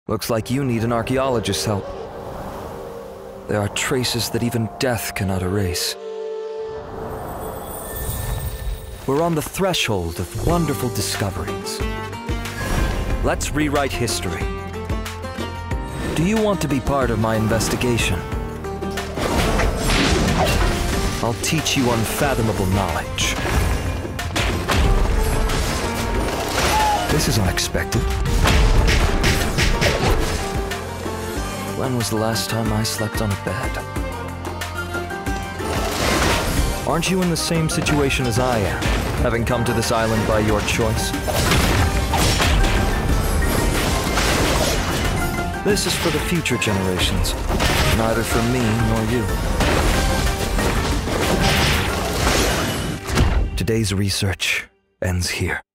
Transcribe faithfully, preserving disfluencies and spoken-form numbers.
Looks like you need an archaeologist's help. There are traces that even death cannot erase. We're on the threshold of wonderful discoveries. Let's rewrite history. Do you want to be part of my investigation? I'll teach you unfathomable knowledge. This is unexpected. When was the last time I slept on a bed? Aren't you in the same situation as I am, having come to this island by your choice? This is for the future generations, neither for me nor you. Today's research ends here.